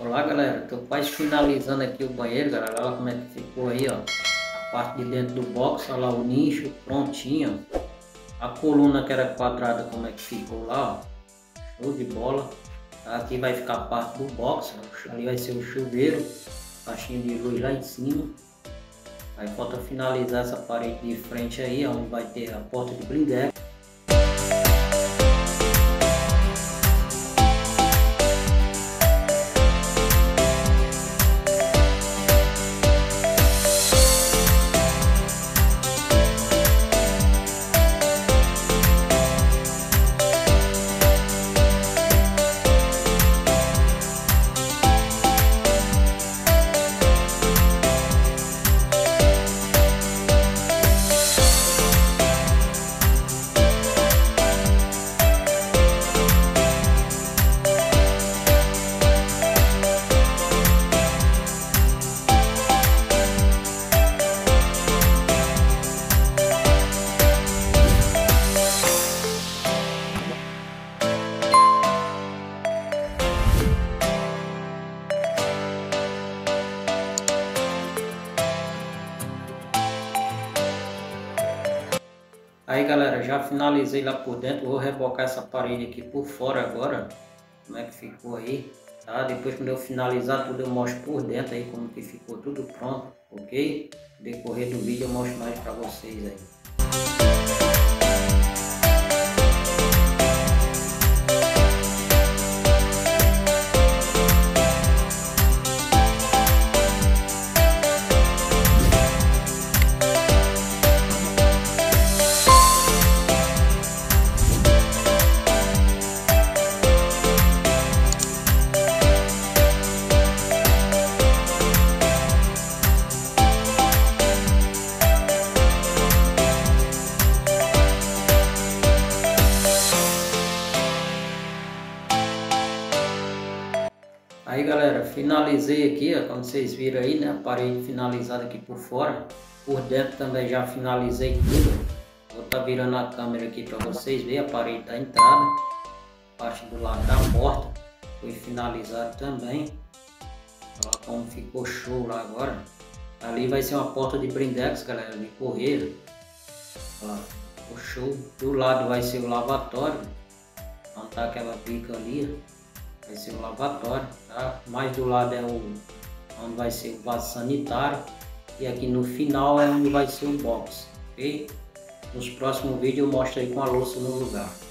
Olá galera, tô quase finalizando aqui o banheiro, galera. Olha como é que ficou aí, ó. A parte de dentro do box, olha lá o nicho prontinho. A coluna que era quadrada, como é que ficou lá, ó. Show de bola. Aqui vai ficar a parte do box, ó. Ali vai ser o chuveiro, caixinha de luz lá em cima. Aí falta finalizar essa parede de frente aí, onde vai ter a porta de blindex. Aí galera, já finalizei lá por dentro, vou rebocar essa parede aqui por fora agora, como é que ficou aí, tá? Depois quando eu finalizar tudo eu mostro por dentro aí como que ficou tudo pronto, ok? No decorrer do vídeo eu mostro mais pra vocês aí. Aí galera, finalizei aqui, ó, como vocês viram aí, né, a parede finalizada aqui por fora. Por dentro também já finalizei tudo. Vou estar virando a câmera aqui para vocês verem a parede da entrada. Parte do lado da porta foi finalizado também. Olha como ficou show lá agora. Ali vai ser uma porta de blindex, galera, de correio. Olha, ficou show. Do lado vai ser o lavatório. Onde tá aquela pica ali, vai ser o lavatório, tá? Mais do lado é onde vai ser o vaso sanitário. E aqui no final é onde vai ser o box, ok? Nos próximos vídeos eu mostro aí com a louça no lugar.